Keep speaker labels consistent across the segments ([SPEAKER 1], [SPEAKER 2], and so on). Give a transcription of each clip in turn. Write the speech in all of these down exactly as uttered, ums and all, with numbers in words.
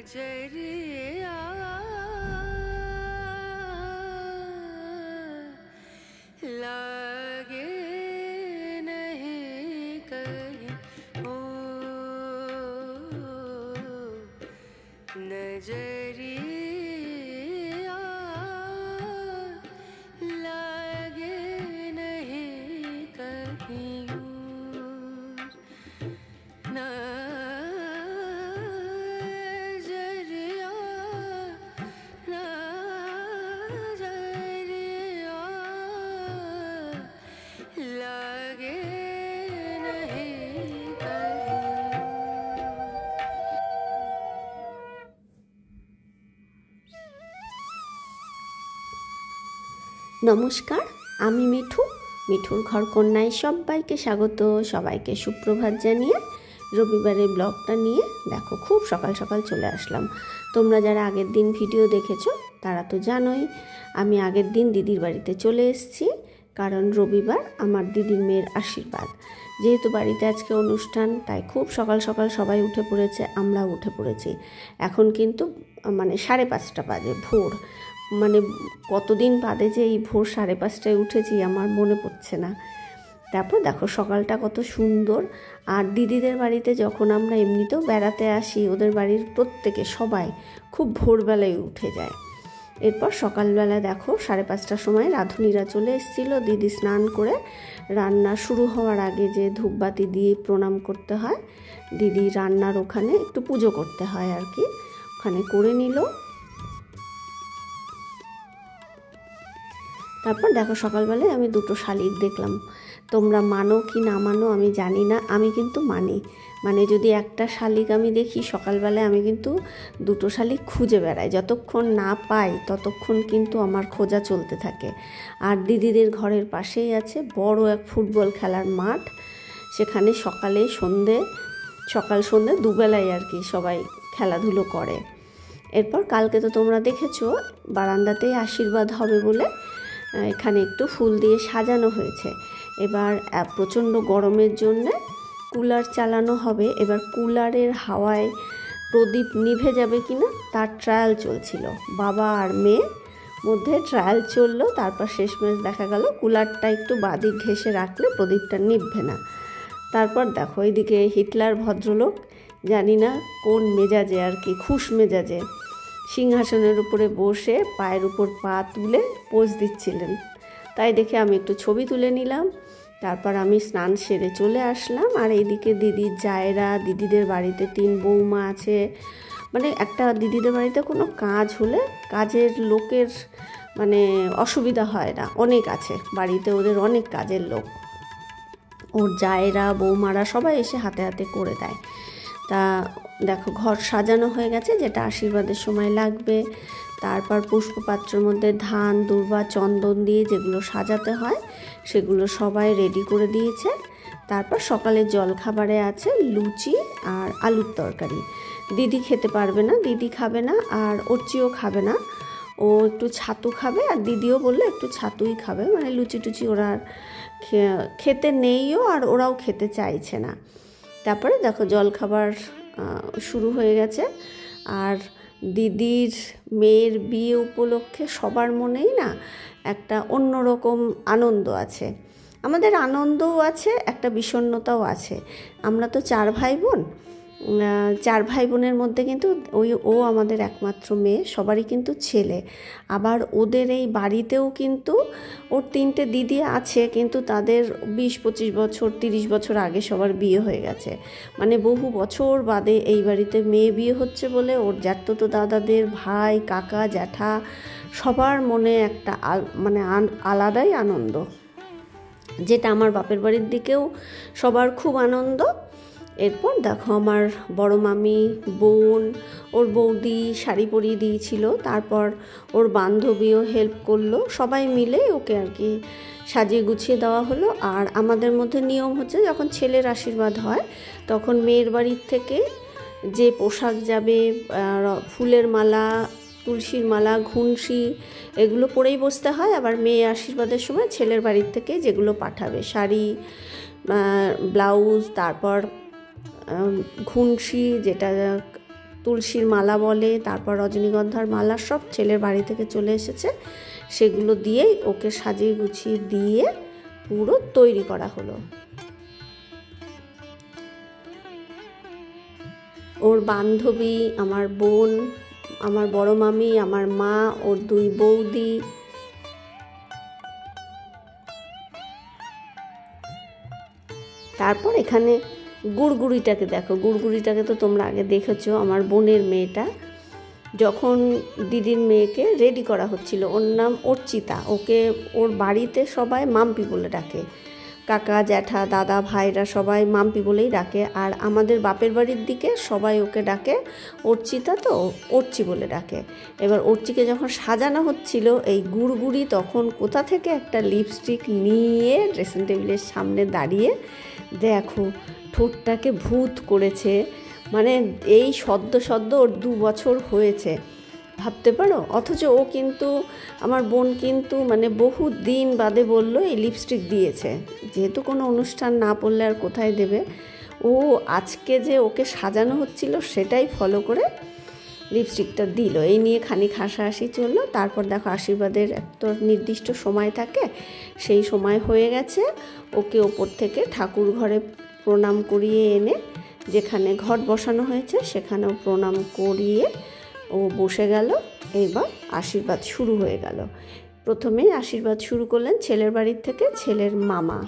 [SPEAKER 1] नजरिया लागे नहीं कहीं ओ नजरिया लागे नहीं कहीं नजरिया नजरिया लागे नहीं कहीं।
[SPEAKER 2] নমস্কার, আমি মিঠু। মিঠুর ঘর কন্যায় সবাইকে স্বাগত। সবাইকে সুপ্রভাত জানিয়ে রবিবারের ব্লগটা নিয়ে দেখো খুব সকাল সকাল চলে আসলাম। তোমরা যারা আগের দিন ভিডিও দেখেছো তারা তো জানোই আমি আগের দিন দিদির বাড়িতে চলে এসেছি, কারণ রবিবার আমার দিদির মেয়ের আশীর্বাদ। যেহেতু বাড়িতে আজকে অনুষ্ঠান, তাই খুব সকাল সকাল সবাই উঠে পড়েছে, আমরাও উঠে পড়েছি। এখন কিন্তু মানে সাড়ে পাঁচটা বাজে, ভোর। মানে কতদিন বাদে যে এই ভোর সাড়ে পাঁচটায় উঠেছি আমার মনে পড়ছে না। তারপর দেখো সকালটা কত সুন্দর। আর দিদিদের বাড়িতে যখন আমরা এমনিতেও বেড়াতে আসি, ওদের বাড়ির প্রত্যেকে সবাই খুব ভোরবেলায় উঠে যায়। এরপর সকালবেলা দেখো সাড়ে পাঁচটার সময় রাঁধুনিরা চলে এসেছিলো। দিদি স্নান করে রান্না শুরু হওয়ার আগে যে ধূপবাতি দিয়ে প্রণাম করতে হয়, দিদি রান্নার ওখানে একটু পুজো করতে হয় আর কি, ওখানে করে নিল। তারপর দেখো সকালবেলায় আমি দুটো শালিক দেখলাম। তোমরা মানো কি না মানো আমি জানি না, আমি কিন্তু মানি। মানে যদি একটা শালিক আমি দেখি সকালবেলায়, আমি কিন্তু দুটো শালিক খুঁজে বেড়াই। যতক্ষণ না পাই ততক্ষণ কিন্তু আমার খোঁজা চলতে থাকে। আর দিদিদের ঘরের পাশেই আছে বড় এক ফুটবল খেলার মাঠ। সেখানে সকালে সন্ধে সকাল সন্ধে দুবেলায় আর কি সবাই খেলাধুলো করে। এরপর কালকে তো তোমরা দেখেছো বারান্দাতেই আশীর্বাদ হবে বলে এখানে একটু ফুল দিয়ে সাজানো হয়েছে। এবার প্রচণ্ড গরমের জন্যে কুলার চালানো হবে। এবার কুলারের হাওয়ায় প্রদীপ নিভে যাবে কিনা তার ট্রায়াল চলছিল। বাবা আর মেয়ে মধ্যে ট্রায়াল চললো। তারপর শেষমেশ দেখা গেল কুলারটা একটু বাদিক ঘেঁষে রাখলে প্রদীপটা নিভবে না। তারপর দেখো এইদিকে হিটলার ভদ্রলোক, জানি না কোন মেজাজে আর কি, খুশ মেজাজে সিংহাসনের উপরে বসে পায়ের উপর পা তুলে পোজ দিচ্ছিলেন। তাই দেখে আমি একটু ছবি তুলে নিলাম। তারপর আমি স্নান সেরে চলে আসলাম। আর এইদিকে দিদির জায়েরা, দিদিদের বাড়িতে তিন বৌমা আছে। মানে একটা দিদিদের বাড়িতে কোনো কাজ হলে কাজের লোকের মানে অসুবিধা হয় না, অনেক আছে বাড়িতে, ওদের অনেক কাজের লোক। ওর জায়েরা বৌমারা সবাই এসে হাতে হাতে করে দেয়। তা দেখো ঘর সাজানো হয়ে গেছে, যেটা আশীর্বাদের সময় লাগবে। তারপর পুষ্পপাত্রের মধ্যে ধান, দূর্বা, চন্দন দিয়ে যেগুলো সাজাতে হয় সেগুলো সবাই রেডি করে দিয়েছে। তারপর সকালের জলখাবারে আছে লুচি আর আলুর তরকারি। দিদি খেতে পারবে না, দিদি খাবে না, আর অর্চিও খাবে না। ও একটু ছাতু খাবে, আর দিদিও বললো একটু ছাতুই খাবে। মানে লুচি টুচি ওরা খেতে নেইও, আর ওরাও খেতে চাইছে না। তারপরে দেখো জলখাবার শুরু হয়ে গেছে। আর দিদির মেয়ের বিয়ে উপলক্ষে সবার মনেই না একটা অন্যরকম আনন্দ আছে। আমাদের আনন্দও আছে, একটা বিষণ্ণতাও আছে। আমরা তো চার ভাই বোন, চার ভাই বোনের মধ্যে কিন্তু ওই ও আমাদের একমাত্র মেয়ে, সবারই কিন্তু ছেলে। আবার ওদের এই বাড়িতেও কিন্তু ওর তিনটে দিদি আছে, কিন্তু তাদের বিশ পঁচিশ বছর তিরিশ বছর আগে সবার বিয়ে হয়ে গেছে। মানে বহু বছর বাদে এই বাড়িতে মেয়ে বিয়ে হচ্ছে বলে ওর জ্যাঠতো দাদাদের ভাই, কাকা, জ্যাঠা সবার মনে একটা মানে আলাদাই আনন্দ, যেটা আমার বাপের বাড়ির দিকেও সবার খুব আনন্দ। এরপর দেখো আমার বড় মামি, বোন, ওর বৌদি শাড়ি পরিয়ে দিয়েছিল। তারপর ওর বান্ধবীও হেল্প করলো, সবাই মিলে ওকে আর কি সাজিয়ে গুছিয়ে দেওয়া হলো। আর আমাদের মধ্যে নিয়ম হচ্ছে যখন ছেলের আশীর্বাদ হয় তখন মেয়ের বাড়ির থেকে যে পোশাক যাবে, ফুলের মালা, তুলসীর মালা, ঘুনসি, এগুলো পরেই বসতে হয়। আবার মেয়ে আশীর্বাদের সময় ছেলের বাড়ির থেকে যেগুলো পাঠাবে, শাড়ি, ব্লাউজ, তারপর ঘুনসি যেটা তুলসীর মালা বলে, তারপর রজনীগন্ধার মালা সব ছেলের বাড়ি থেকে চলে এসেছে, সেগুলো দিয়েই ওকে সাজিয়ে গুছিয়ে দিয়ে পুরো তৈরি করা হলো। ওর বান্ধবী, আমার বোন, আমার বড় মামি, আমার মা, ওর দুই বৌদি, তারপর এখানে গুড়গুড়িটাকে দেখো। গুড়গুড়িটাকে তো তোমরা আগে দেখেছো, আমার বোনের মেয়েটা। যখন দিদির মেয়েকে রেডি করা হচ্ছিল, ওর নাম অর্চিতা, ওকে ওর বাড়িতে সবাই মাম্পি বলে ডাকে, কাকা জ্যাঠা দাদা ভাইরা সবাই মাম্পি বলেই ডাকে, আর আমাদের বাপের বাড়ির দিকে সবাই ওকে ডাকে অর্চিতা, তো অর্চি বলে ডাকে। এবার অর্চিকে যখন সাজানো হচ্ছিল এই গুড়গুড়ি, তখন কোথা থেকে একটা লিপস্টিক নিয়ে ড্রেসিং টেবিলের সামনে দাঁড়িয়ে দেখো ঠোঁটটাকে ভূত করেছে। মানে এই সদ্য সদ্য ওর দু বছর হয়েছে, ভাবতে পারো। অথচ ও কিন্তু, আমার বোন কিন্তু মানে বহু দিন বাদে বললো এই লিপস্টিক দিয়েছে, যেহেতু কোনো অনুষ্ঠান না পড়লে আর কোথায় দেবে। ও আজকে যে ওকে সাজানো হচ্ছিল সেটাই ফলো করে লিপস্টিকটা দিল। এই নিয়ে খানিক হাসাহাসি চললো। তারপর দেখো আশীর্বাদের একটা নির্দিষ্ট সময় থাকে, সেই সময় হয়ে গেছে। ওকে ওপর থেকে ঠাকুর ঘরে প্রণাম করিয়ে এনে যেখানে ঘট বসানো হয়েছে সেখানেও প্রণাম করিয়ে ও বসে গেল। এবার আশীর্বাদ শুরু হয়ে গেল। প্রথমেই আশীর্বাদ শুরু করলেন ছেলের বাড়ির থেকে ছেলের মামা।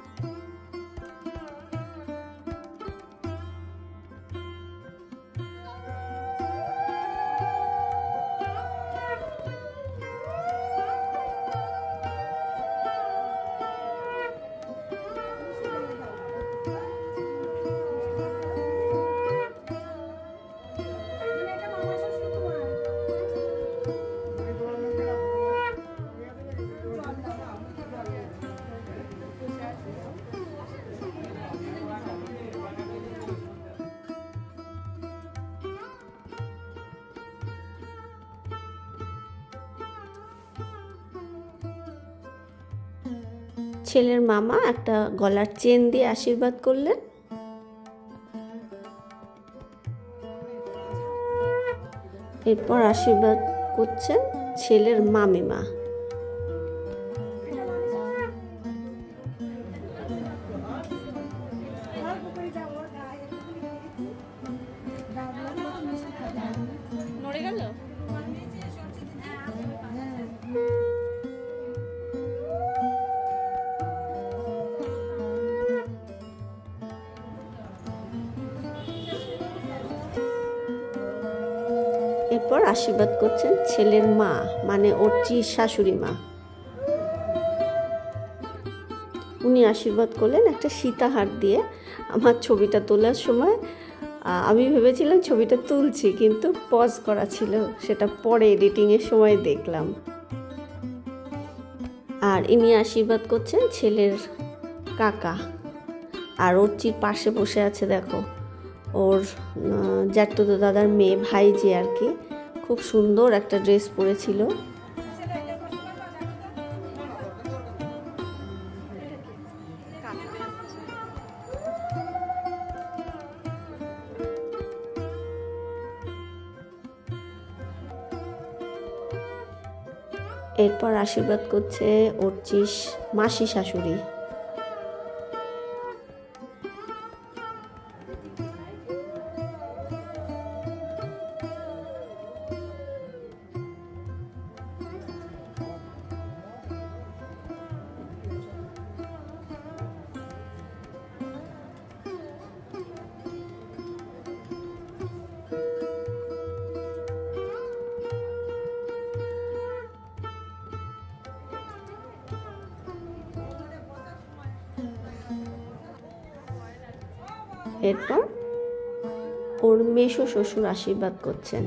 [SPEAKER 2] ছেলের মামা একটা গলার চেন দিয়ে আশীর্বাদ করলেন। এরপর আশীর্বাদ করছেন ছেলের মামিমা। এরপর আশীর্বাদ করছেন ছেলের মা, মানে অর্চির শাশুড়ি মা। উনি আশীর্বাদ করলেন একটা সীতাহার দিয়ে। আমার ছবিটা তোলার সময় আমি ভেবেছিলাম ছবিটা তুলছি, কিন্তু পজ করা ছিল, সেটা পরে এডিটিংয়ের সময় দেখলাম। আর ইনি আশীর্বাদ করছেন ছেলের কাকা। আর অর্চির পাশে বসে আছে দেখো ওর জ্যাঠতো দাদার মেয়ে, ভাইজি আর কি। খুব সুন্দর একটা ড্রেস পরেছিল। এরপর আশীর্বাদ করছে অর্চির মাসি শাশুড়ি। এরপর ওর মেশো শ্বশুর আশীর্বাদ করছেন।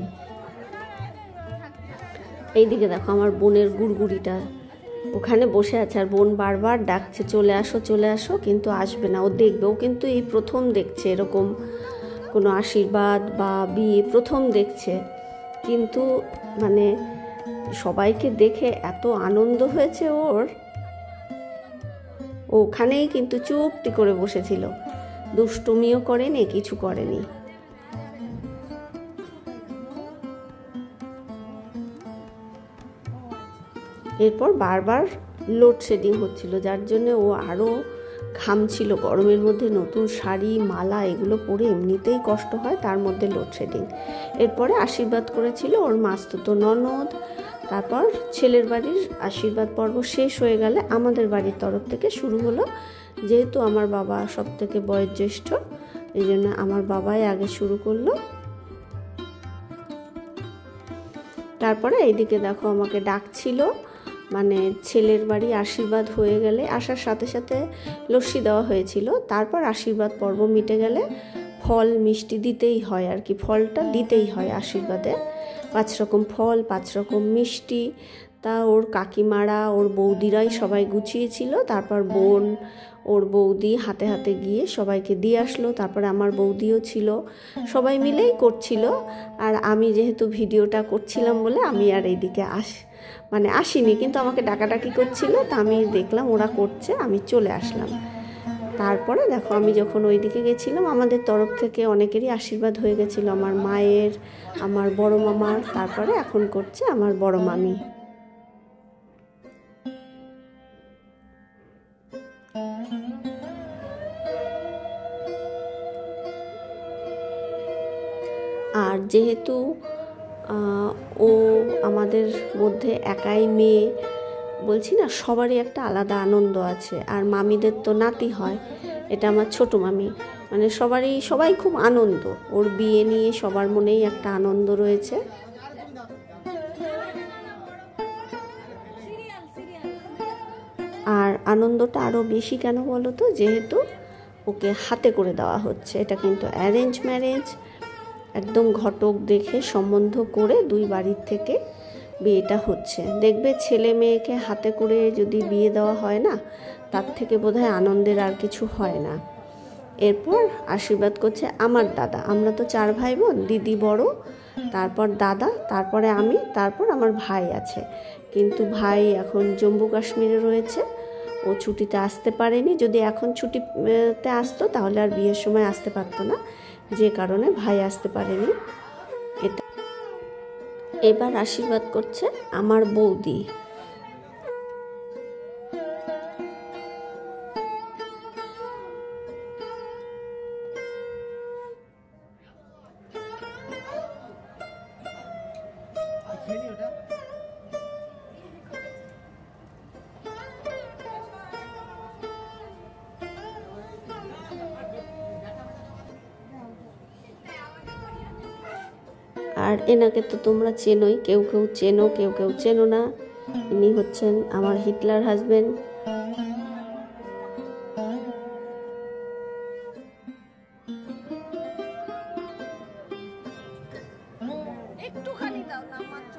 [SPEAKER 2] এইদিকে দেখো আমার বোনের গুড়গুড়িটা ওখানে বসে আছে, আর বোন বারবার ডাকছে চলে আসো চলে আসো, কিন্তু আসবে না। ও দেখবে, ও কিন্তু এই প্রথম দেখছে এরকম কোনো আশীর্বাদ বা বিয়ে, প্রথম দেখছে। কিন্তু মানে সবাইকে দেখে এত আনন্দ হয়েছে ওর, ওখানেই কিন্তু চুপটি করে বসেছিল, দুষ্টুমিও করেনি, কিছু করেনি। এরপর বারবার লোডশেডিং হচ্ছিল, যার জন্য ও আরও ঘামছিল গরমের মধ্যে। নতুন শাড়ি মালা এগুলো পরে এমনিতেই কষ্ট হয়, তার মধ্যে লোডশেডিং। এরপরে আশীর্বাদ করেছিল ওর মাস্তুতো ননদ। তারপর ছেলের বাড়ির আশীর্বাদ পর্ব শেষ হয়ে গেলে আমাদের বাড়ির তরফ থেকে শুরু হলো। যেহেতু আমার বাবা সব থেকে বয়োজ্যেষ্ঠ, এই জন্য আমার বাবাই আগে শুরু করলো। তারপরে এইদিকে দেখো আমাকে ডাকছিল, মানে ছেলের বাড়ি আশীর্বাদ হয়ে গেলে আসার সাথে সাথে লস্যি দেওয়া হয়েছিল। তারপর আশীর্বাদ পর্ব মিটে গেলে ফল মিষ্টি দিতেই হয় আর কি, ফলটা দিতেই হয় আশীর্বাদে। পাঁচ রকম ফল, পাঁচ রকম মিষ্টি। তা ওর কাকিমারা, ওর বৌদিরাই সবাই গুছিয়েছিল। তারপর বোন, ওর বৌদি হাতে হাতে গিয়ে সবাইকে দিয়ে আসলো। তারপরে আমার বৌদিও ছিল, সবাই মিলেই করছিল। আর আমি যেহেতু ভিডিওটা করছিলাম বলে আমি আর এইদিকে আস মানে আসিনি, কিন্তু আমাকে ডাকাডাকি করছিল, তা আমি দেখলাম ওরা করছে, আমি চলে আসলাম। তারপরে দেখো আমি যখন ওইদিকে গেছিলাম, আমাদের তরফ থেকে অনেকেরই আশীর্বাদ হয়ে গেছিলো, আমার মায়ের, আমার বড় মামার। তারপরে এখন করছে আমার বড় মামি। আর যেহেতু ও আমাদের মধ্যে একাই মেয়ে, বলছি না, সবারই একটা আলাদা আনন্দ আছে। আর মামিদের তো নাতি হয়, এটা আমার ছোট মামি, মানে সবারই সবাই খুব আনন্দ। ওর বিয়ে নিয়ে সবার মনেই একটা আনন্দ রয়েছে। আর আনন্দটা আরও বেশি কেন বলো তো, যেহেতু ওকে হাতে করে দেওয়া হচ্ছে। এটা কিন্তু অ্যারেঞ্জ ম্যারেজ, একদম ঘটক দেখে সম্বন্ধ করে দুই বাড়ির থেকে বিয়েটা হচ্ছে। দেখবে ছেলে মেয়েকে হাতে করে যদি বিয়ে দেওয়া হয় না, তার থেকে বোধহয় আনন্দের আর কিছু হয় না। এরপর আশীর্বাদ করছে আমার দাদা। আমরা তো চার ভাই বোন, দিদি বড়, তারপর দাদা, তারপরে আমি, তারপর আমার ভাই আছে। কিন্তু ভাই এখন জম্মু কাশ্মীরে রয়েছে, ও ছুটিতে আসতে পারেনি। যদি এখন ছুটিতে আসতো তাহলে আর বিয়ের সময় আসতে পারতো না, যে কারণে ভাই আসতে পারেনি। এটা এবার আশীর্বাদ করছে আমার বৌদি। আর এনাকে তো তোমরা চেনোই, কেউ কেউ চেনো, কেউ কেউ চেনো না। ইনি হচ্ছেন আমার হিটলার হাজবেন্ড।
[SPEAKER 3] একটুখানি দাও না মাত্র।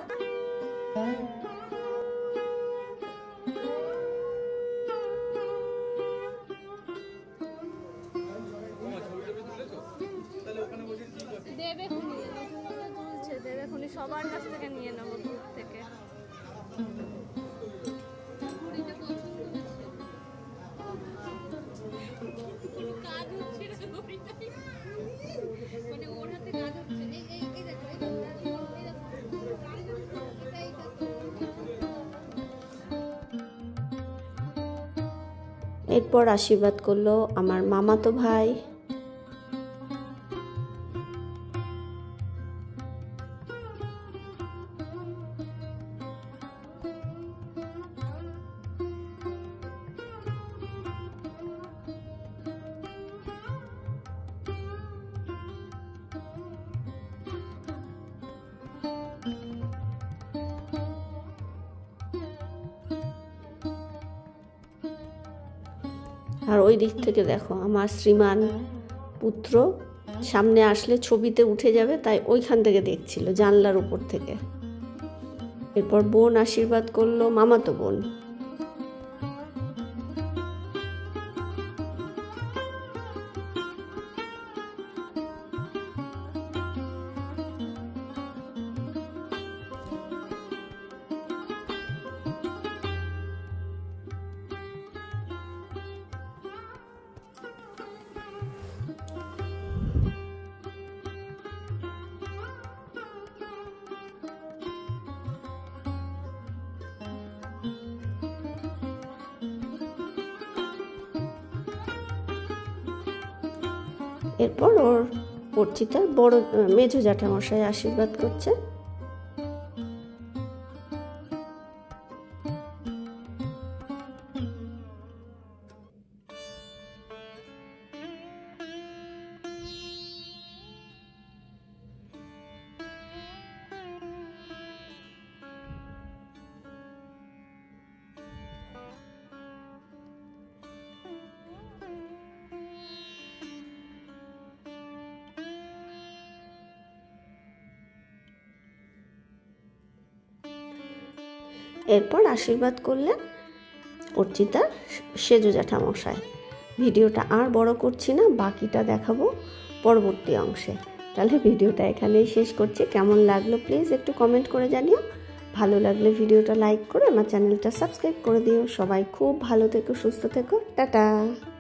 [SPEAKER 3] দেবে খুনি তুলছে, দেবে খুনি সবার কাছ থেকে নিয়ে নেবো দূর থেকে। কাজ হচ্ছে মানে ওর হাতে কাজ হচ্ছে।
[SPEAKER 2] এরপর আশীর্বাদ করলো আমার মামাতো ভাই। আর ওই দিক থেকে দেখো আমার শ্রীমান পুত্র সামনে আসলে ছবিতে উঠে যাবে, তাই ওইখান থেকে দেখছিল জানলার উপর থেকে। এরপর বোন আশীর্বাদ করলো, মামাতো বোন। এরপর ওর অর্চিতার বড় মেজো জ্যাঠামশাই আশীর্বাদ করছে। এরপর আশীর্বাদ করলেন অর্চিতার সেজো জ্যাঠামশাই। ভিডিওটা আর বড় করছি না, বাকিটা দেখাবো পরবর্তী অংশে। তাহলে ভিডিওটা এখানেই শেষ করছি। কেমন লাগলো প্লিজ একটু কমেন্ট করে জানিও। ভালো লাগলে ভিডিওটা লাইক করে আমার চ্যানেলটা সাবস্ক্রাইব করে দিও। সবাই খুব ভালো থেকো, সুস্থ থেকো, টাটা।